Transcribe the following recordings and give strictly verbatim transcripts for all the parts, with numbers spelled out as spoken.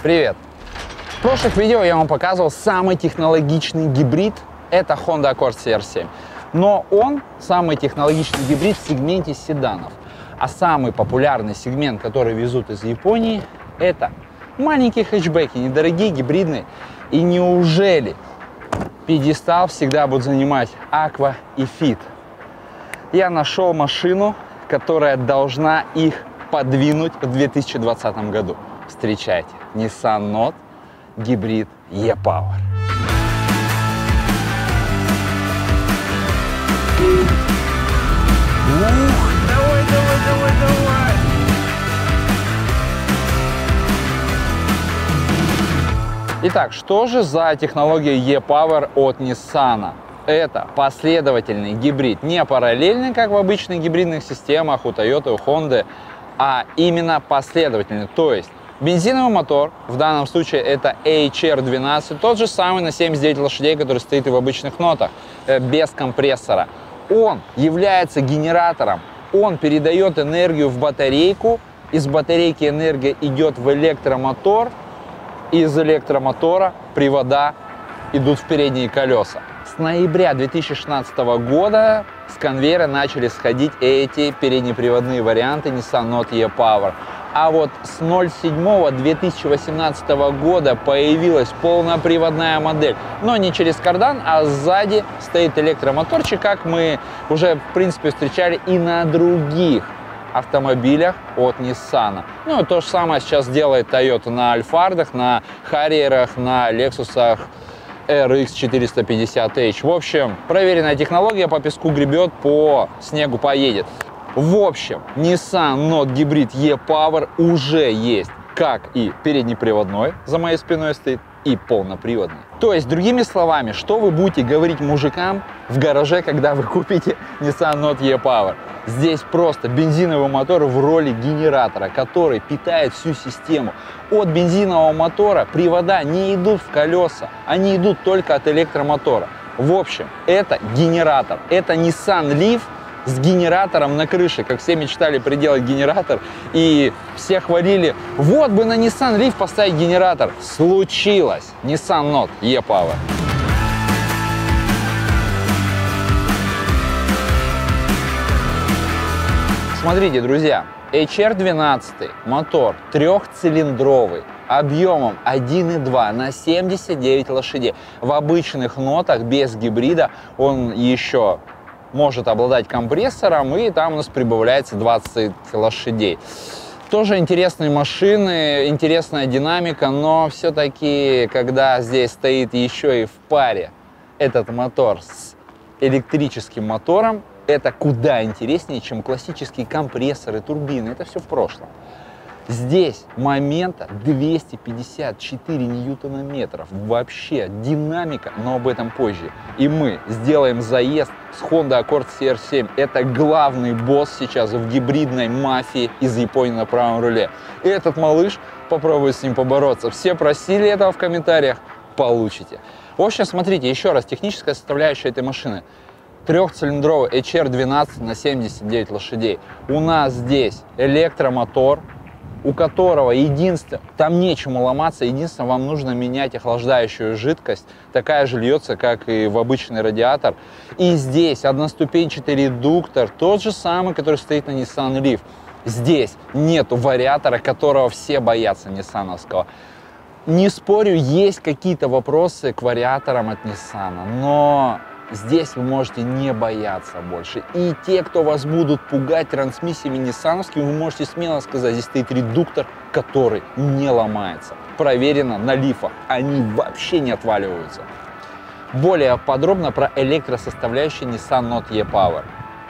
Привет! В прошлых видео я вам показывал самый технологичный гибрид, это Honda Accord си ар семь. Но он самый технологичный гибрид в сегменте седанов. А самый популярный сегмент, который везут из Японии, это маленькие хэтчбеки, недорогие, гибридные. И неужели пьедестал всегда будут занимать Aqua и Fit? Я нашел машину, которая должна их подвинуть в две тысячи двадцатом году. Встречайте, Nissan Note гибрид e-Power. Ух, давай, давай, давай, давай! Итак, что же за технология e-Power от Nissan? Это последовательный гибрид, не параллельный, как в обычных гибридных системах у Toyota, у Honda, а именно последовательный. То есть бензиновый мотор, в данном случае это эйч ар двенадцать, тот же самый на семьдесят девять лошадей, который стоит и в обычных нотах, без компрессора. Он является генератором, он передает энергию в батарейку, из батарейки энергия идет в электромотор, из электромотора привода идут в передние колеса. С ноября две тысячи шестнадцатого года с конвейера начали сходить эти переднеприводные варианты Nissan Note e-Power. А вот с ноль седьмого две тысячи восемнадцатого года появилась полноприводная модель. Но не через кардан, а сзади стоит электромоторчик, как мы уже в принципе встречали и на других автомобилях от Nissan. Ну, то же самое сейчас делает Toyota на Альфардах, на Харриерах, на Лексусах эр икс четыреста пятьдесят эйч. В общем, проверенная технология, по песку гребет, по снегу поедет. В общем, Nissan Note гибрид e-Power уже есть, как и переднеприводной, за моей спиной стоит, и полноприводный. То есть, другими словами, что вы будете говорить мужикам в гараже, когда вы купите Nissan Note e-Power? Здесь просто бензиновый мотор в роли генератора, который питает всю систему. От бензинового мотора привода не идут в колеса, они идут только от электромотора. В общем, это генератор, это Nissan Leaf с генератором на крыше, как все мечтали приделать генератор, и все хвалили, вот бы на Nissan Leaf поставить генератор. Случилось! Nissan Note e-Power. Смотрите, друзья, эйч ар двенадцать, мотор трехцилиндровый, объемом один и два на семьдесят девять лошадей. В обычных нотах без гибрида он еще может обладать компрессором, и там у нас прибавляется двадцать лошадей. Тоже интересные машины, интересная динамика, но все-таки, когда здесь стоит еще и в паре этот мотор с электрическим мотором, это куда интереснее, чем классические компрессоры, турбины. Это все в прошлом. Здесь момента двести пятьдесят четыре ньютона-метров. Вообще динамика, но об этом позже. И мы сделаем заезд с Honda Accord си ар семь. Это главный босс сейчас в гибридной мафии из Японии на правом руле. И этот малыш попробует с ним побороться. Все просили этого в комментариях. Получите. В общем, смотрите, еще раз, техническая составляющая этой машины. Трехцилиндровый эйч ар двенадцать на семьдесят девять лошадей. У нас здесь электромотор, у которого единственное, там нечему ломаться, единственное, вам нужно менять охлаждающую жидкость, такая же льется, как и в обычный радиатор. И здесь одноступенчатый редуктор, тот же самый, который стоит на Nissan Leaf. Здесь нету вариатора, которого все боятся, ниссановского. Не спорю, есть какие-то вопросы к вариаторам от Nissan, но здесь вы можете не бояться больше. И те, кто вас будут пугать трансмиссиями ниссановскими, вы можете смело сказать, здесь стоит редуктор, который не ломается. Проверено на лифах, они вообще не отваливаются. Более подробно про электросоставляющую Nissan Note e-Power.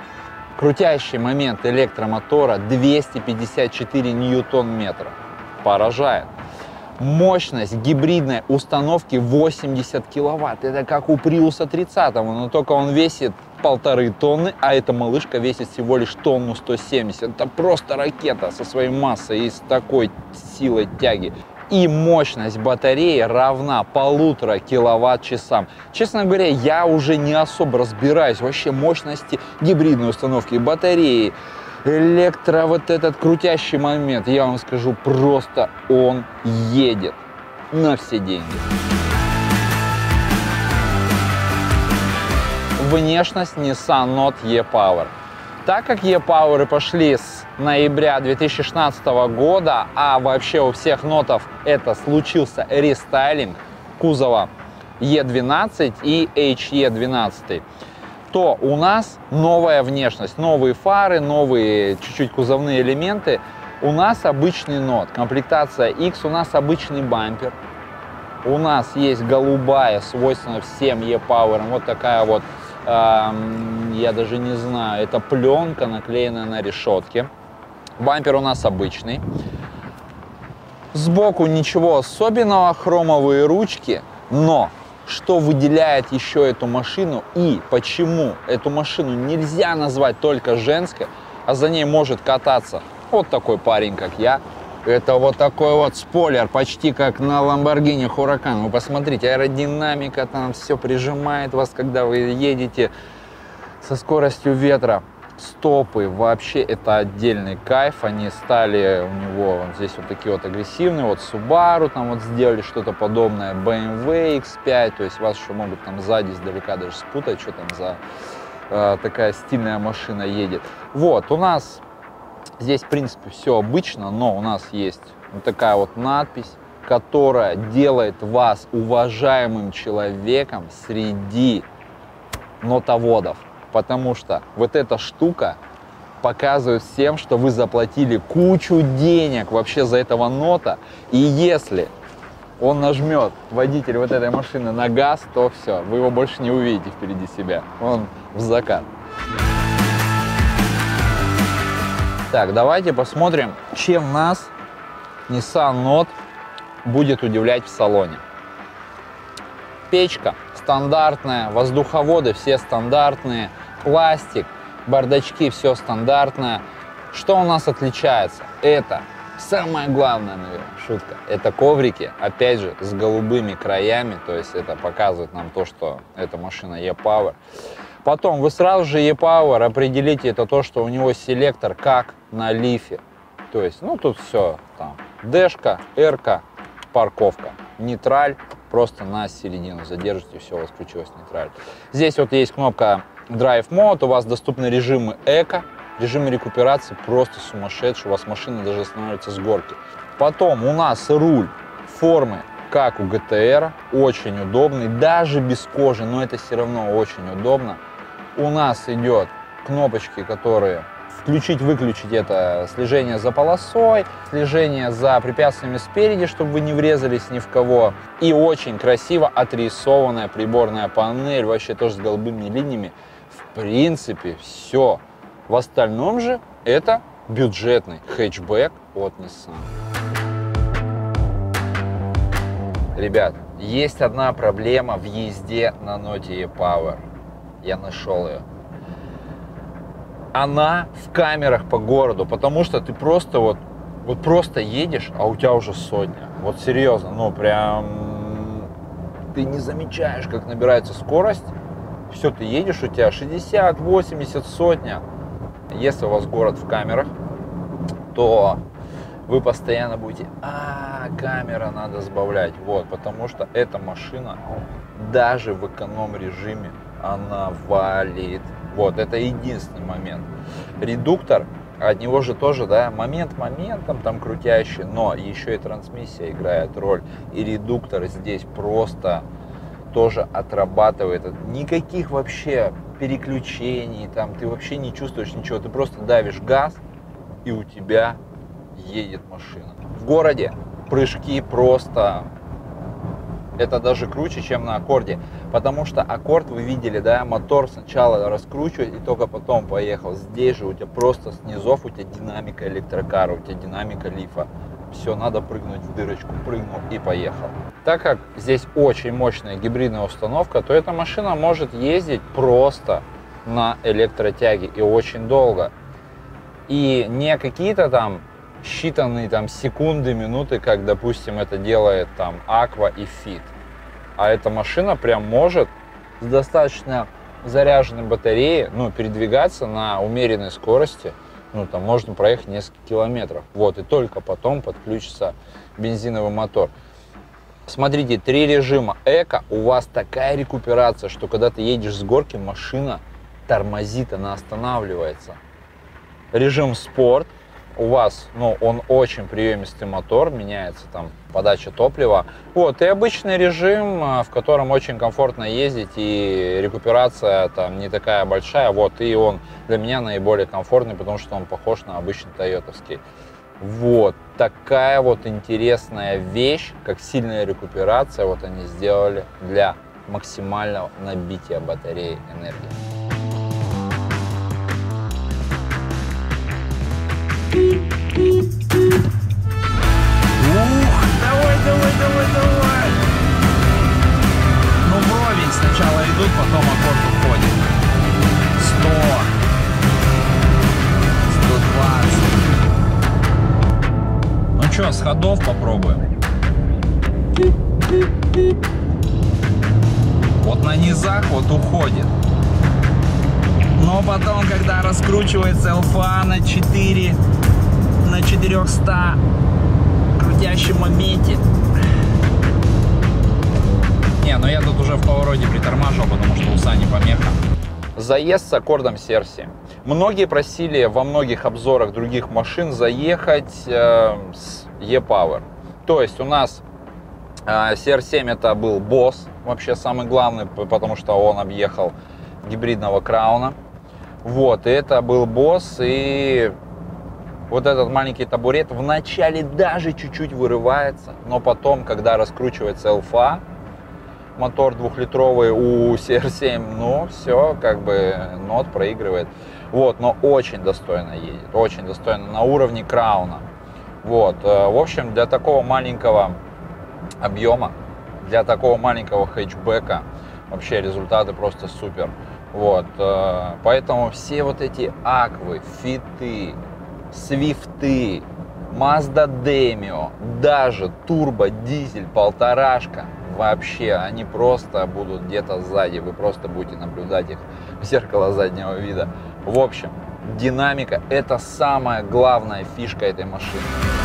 Крутящий момент электромотора двести пятьдесят четыре ньютон-метра. Поражает. Мощность гибридной установки восемьдесят киловатт. Это как у Prius тридцатого, но только он весит полторы тонны, а эта малышка весит всего лишь тонну сто семьдесят. Это просто ракета со своей массой и с такой силой тяги. И мощность батареи равна полутора киловатт-часам. Честно говоря, я уже не особо разбираюсь вообще мощности гибридной установки батареи. Электро, вот этот крутящий момент, я вам скажу, просто он едет. на все деньги. Внешность Nissan Note e-Power. Так как e-Power пошли с ноября две тысячи шестнадцатого года, а вообще у всех нотов это случился рестайлинг кузова и двенадцать и эйч и двенадцать, то у нас новая внешность, новые фары, новые чуть-чуть кузовные элементы. У нас обычный Note, комплектация X, у нас обычный бампер. У нас есть голубая, свойственная всем e-Power, вот такая вот, э, я даже не знаю, это пленка, наклеенная на решетке. Бампер у нас обычный. Сбоку ничего особенного, хромовые ручки, но что выделяет еще эту машину и почему эту машину нельзя назвать только женской, а за ней может кататься вот такой парень, как я. Это вот такой вот спойлер, почти как на Lamborghini Huracan. Вы посмотрите, аэродинамика, там все прижимает вас, когда вы едете со скоростью ветра. Стопы, вообще это отдельный кайф. Они стали у него вот здесь вот такие вот агрессивные. Вот Subaru там вот сделали что-то подобное, бэ эм вэ икс пять. То есть вас еще могут там сзади издалека даже спутать, что там за э, такая стильная машина едет. Вот, у нас здесь, в принципе, все обычно, но у нас есть вот такая вот надпись, которая делает вас уважаемым человеком среди нотоводов. Потому что вот эта штука показывает всем, что вы заплатили кучу денег вообще за этого нота. И если он нажмет, водитель вот этой машины, на газ, то все, вы его больше не увидите впереди себя. Он в закат. Так, давайте посмотрим, чем нас Nissan Note будет удивлять в салоне. Печка стандартная, воздуховоды все стандартные, пластик, бардачки все стандартное. Что у нас отличается? Это самое главное, наверное, шутка. Это коврики, опять же, с голубыми краями, то есть это показывает нам то, что эта машина e-Power. Потом вы сразу же e-Power определите, это то, что у него селектор как на лифе. То есть, ну тут все, там, дэшка, эрка, парковка, нейтраль, просто на середину задержите, все, у вас включилась нейтраль. Здесь вот есть кнопка Drive Mode, у вас доступны режимы эко, режимы рекуперации просто сумасшедшие, у вас машина даже останавливается с горки. Потом у нас руль формы, как у джи ти ар, очень удобный, даже без кожи, но это все равно очень удобно. У нас идет кнопочки, которые включить-выключить, это слежение за полосой, слежение за препятствиями спереди, чтобы вы не врезались ни в кого. И очень красиво отрисованная приборная панель, вообще тоже с голубыми линиями. В принципе, все. В остальном же это бюджетный хэтчбэк от Nissan. Ребят, есть одна проблема в езде на Note e-Power. Я нашел ее. Она в камерах по городу, потому что ты просто вот, вот просто едешь, а у тебя уже сотня. Вот серьезно, ну прям ты не замечаешь, как набирается скорость. Все, ты едешь, у тебя шестьдесят, восемьдесят, сотня. Если у вас город в камерах, то вы постоянно будете, а, камера, надо сбавлять. Вот, потому что эта машина даже в эконом-режиме она валит. Вот, это единственный момент. Редуктор, от него же тоже, да, момент моментом там крутящий, но еще и трансмиссия играет роль. И редуктор здесь просто тоже отрабатывает. Никаких вообще переключений, там ты вообще не чувствуешь ничего. Ты просто давишь газ, и у тебя едет машина. В городе прыжки просто... Это даже круче, чем на аккорде, потому что аккорд, вы видели, да, мотор сначала раскручивает и только потом поехал. Здесь же у тебя просто снизов, у тебя динамика электрокара, у тебя динамика лифа. Все, надо прыгнуть в дырочку, прыгнул и поехал. Так как здесь очень мощная гибридная установка, то эта машина может ездить просто на электротяге и очень долго. И не какие-то там считанные там секунды, минуты, как, допустим, это делает там Aqua и Fit. А эта машина прям может с достаточно заряженной батареей, ну, передвигаться на умеренной скорости. Ну, там можно проехать несколько километров. Вот, и только потом подключится бензиновый мотор. Смотрите, три режима эко, у вас такая рекуперация, что когда ты едешь с горки, машина тормозит, она останавливается. Режим спорт, у вас, ну, он очень приемистый мотор, меняется там подача топлива. Вот, и обычный режим, в котором очень комфортно ездить, и рекуперация там не такая большая. Вот, и он для меня наиболее комфортный, потому что он похож на обычный тойотовский. Вот такая вот интересная вещь, как сильная рекуперация, вот они сделали для максимального набития батареи энергии. Ух, давай, давай, давай, давай. Ну, вровень сначала идут, потом аккорд уходит. Сто. Сто двадцать. Ну что, с ходов попробуем. Вот на низах вот уходит. Но потом, когда раскручивается элфа на четыре, на четыреста крутящем моменте. Не, ну я тут уже в повороте притормаживал, потому что у Сани помеха. Заезд с аккордом си ар семь. Многие просили во многих обзорах других машин заехать э, с e-Power. То есть у нас э, си ар семь это был босс, вообще самый главный, потому что он объехал гибридного Крауна. Вот, и это был босс, и вот этот маленький табурет вначале даже чуть-чуть вырывается, но потом, когда раскручивается элфа, мотор двухлитровый у си ар семь, ну, все, как бы, нот проигрывает. Вот, но очень достойно едет, очень достойно, на уровне Крауна. Вот, в общем, для такого маленького объема, для такого маленького хэтчбека, вообще результаты просто супер. Вот, поэтому все вот эти аквы, фиты, свифты, Mazda Demio, даже турбо, дизель, полторашка, вообще, они просто будут где-то сзади, вы просто будете наблюдать их в зеркало заднего вида. В общем, динамика – это самая главная фишка этой машины.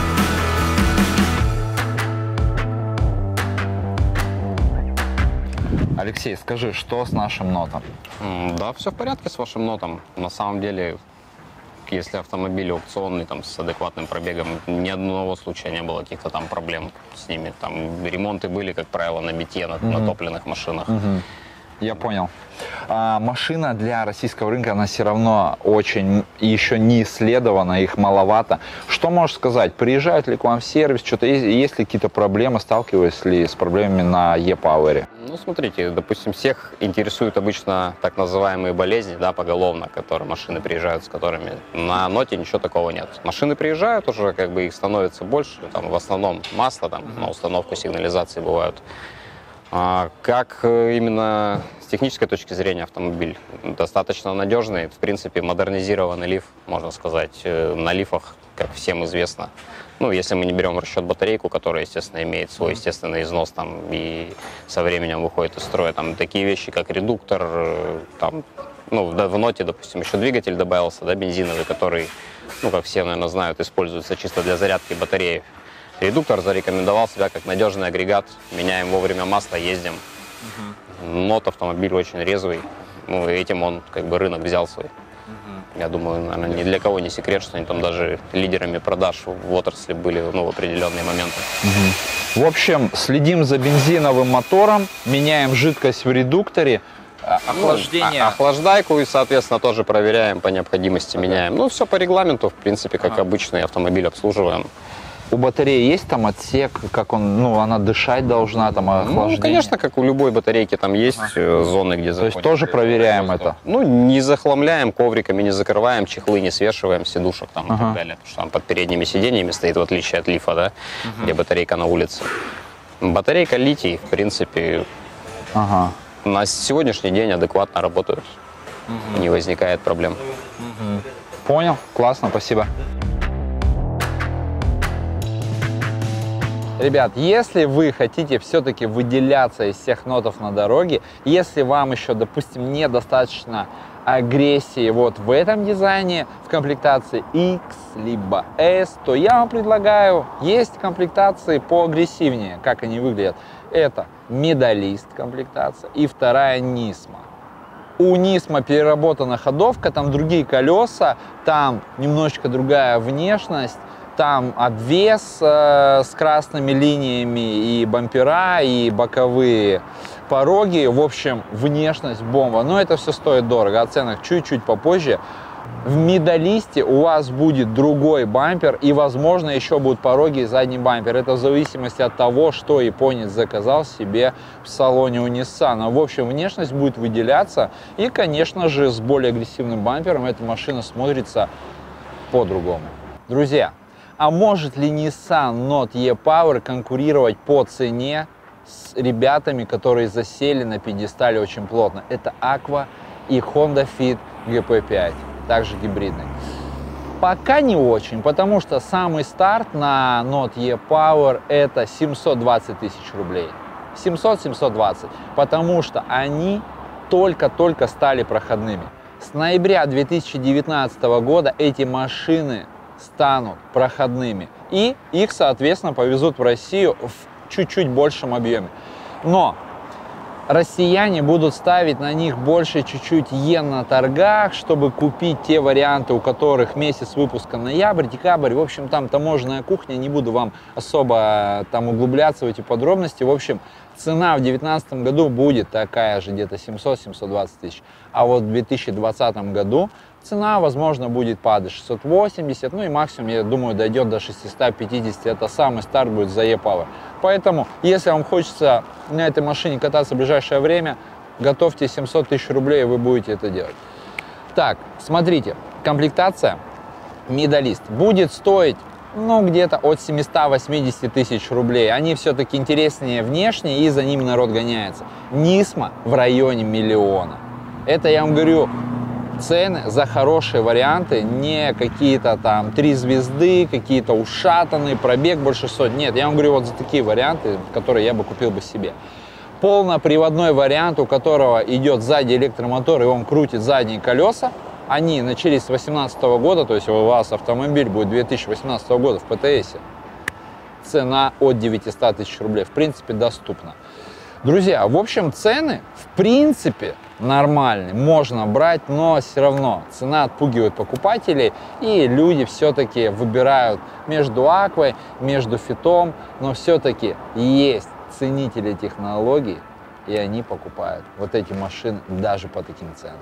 Алексей, скажи, что с нашим нотом? Да, все в порядке с вашим нотом. На самом деле, если автомобиль аукционный, там, с адекватным пробегом, ни одного случая не было каких-то там проблем с ними. Там ремонты были, как правило, на битье, на, mm-hmm. на топливных машинах. Mm-hmm. Я понял. А, машина для российского рынка, она все равно очень еще не исследована, их маловато. Что можешь сказать? Приезжают ли к вам в сервис? Что-то есть, есть ли какие-то проблемы? Сталкивались ли с проблемами на e-Power? Ну, смотрите, допустим, всех интересуют обычно так называемые болезни, да, поголовно, которые машины приезжают, с которыми на ноте ничего такого нет. Машины приезжают уже, как бы их становится больше, там в основном масло, там на установку сигнализации бывают. А как именно с технической точки зрения автомобиль достаточно надежный, в принципе, модернизированный лиф, можно сказать, на лифах, как всем известно. Ну, если мы не берем в расчет батарейку, которая, естественно, имеет свой естественный износ там, и со временем выходит из строя. Там такие вещи, как редуктор, там, ну, в ноте, допустим, еще двигатель добавился, да, бензиновый, который, ну, как все, наверное, знают, используется чисто для зарядки батареи. Редуктор зарекомендовал себя как надежный агрегат, меняем вовремя масло, ездим. Uh-huh. Нот автомобиль очень резвый, ну, и этим он, как бы, рынок взял свой. Uh-huh. Я думаю, наверное, ни для кого не секрет, что они там даже лидерами продаж в отрасли были, ну, в определенные моменты. Uh-huh. В общем, следим за бензиновым мотором, меняем жидкость в редукторе, охлаждение. Ну, охлаждайку и, соответственно, тоже проверяем, по необходимости меняем. Ну, все по регламенту, в принципе, как uh-huh. обычный автомобиль обслуживаем. У батареи есть там отсек, как он, ну, она дышать должна, там, охлаждение? Ну, конечно, как у любой батарейки, там есть а. зоны, где... То есть тоже проверяем это? Ну, не захламляем ковриками, не закрываем, чехлы не свешиваем, сидушек там ага. и так далее. Потому что там под передними сиденьями стоит, в отличие от лифа, да, ага. где батарейка на улице. Батарейка литий, в принципе, ага. на сегодняшний день адекватно работают. Ага. Не возникает проблем. Ага. Понял, классно, спасибо. Ребят, если вы хотите все-таки выделяться из всех нотов на дороге, если вам еще, допустим, недостаточно агрессии вот в этом дизайне, в комплектации X либо S, то я вам предлагаю, есть комплектации поагрессивнее, как они выглядят. Это медалист комплектация и вторая Нисмо. У Нисмо переработана ходовка, там другие колеса, там немножечко другая внешность, там обвес э, с красными линиями и бампера, и боковые пороги. В общем, внешность бомба. Но это все стоит дорого. О ценах чуть-чуть попозже. В медалисте у вас будет другой бампер и, возможно, еще будут пороги и задний бампер. Это в зависимости от того, что японец заказал себе в салоне у Nissan. В общем, внешность будет выделяться. И, конечно же, с более агрессивным бампером эта машина смотрится по-другому. Друзья, а может ли Nissan Note E-Power конкурировать по цене с ребятами, которые засели на пьедестале очень плотно? Это Aqua и Honda Fit джи пи пять, также гибридный. Пока не очень, потому что самый старт на Note E-Power это семьсот двадцать тысяч рублей. семьсот — семьсот двадцать, потому что они только-только стали проходными. С ноября две тысячи девятнадцатого года эти машины станут проходными. И их, соответственно, повезут в Россию в чуть-чуть большем объеме. Но россияне будут ставить на них больше чуть-чуть йен на торгах, чтобы купить те варианты, у которых месяц выпуска ноябрь, декабрь. В общем, там таможенная кухня, не буду вам особо там углубляться в эти подробности. В общем, цена в две тысячи девятнадцатом году будет такая же, где-то семьсот — семьсот двадцать тысяч. А вот в две тысячи двадцатом году цена, возможно, будет падать шестьсот восемьдесят, ну и максимум, я думаю, дойдет до шестисот пятидесяти. Это самый старт будет за E-Power. Поэтому, если вам хочется на этой машине кататься в ближайшее время, готовьте семьсот тысяч рублей, и вы будете это делать. Так, смотрите, комплектация медалист будет стоить, ну, где-то от семисот восьмидесяти тысяч рублей. Они все-таки интереснее внешне, и за ними народ гоняется. Нисмо в районе миллиона. Это, я вам говорю, цены за хорошие варианты, не какие-то там три звезды, какие-то ушатанные, пробег больше сот. Нет, я вам говорю вот за такие варианты, которые я бы купил бы себе. Полноприводной вариант, у которого идет сзади электромотор, и он крутит задние колеса. Они начались с две тысячи восемнадцатого года, то есть у вас автомобиль будет две тысячи восемнадцатого года в ПТСе. Цена от девятисот тысяч рублей, в принципе, доступна. Друзья, в общем, цены, в принципе, нормальные, можно брать, но все равно цена отпугивает покупателей, и люди все-таки выбирают между Аквой, между Фитом, но все-таки есть ценители технологий, и они покупают вот эти машины даже по таким ценам.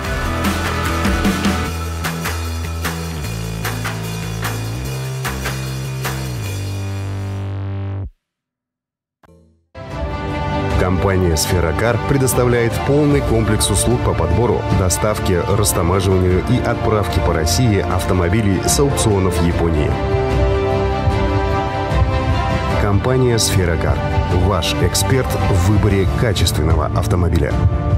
Компания «Сферокар» предоставляет полный комплекс услуг по подбору, доставке, растамаживанию и отправке по России автомобилей с аукционов Японии. Компания «Сферокар» – ваш эксперт в выборе качественного автомобиля.